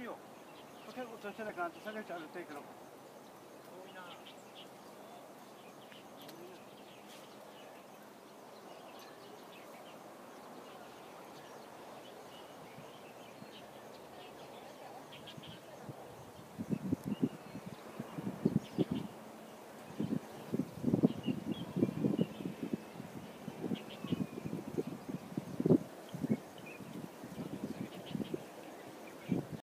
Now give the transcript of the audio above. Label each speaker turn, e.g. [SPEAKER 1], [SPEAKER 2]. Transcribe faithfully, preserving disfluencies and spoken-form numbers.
[SPEAKER 1] よ。結構年だから、下げちゃうていけど。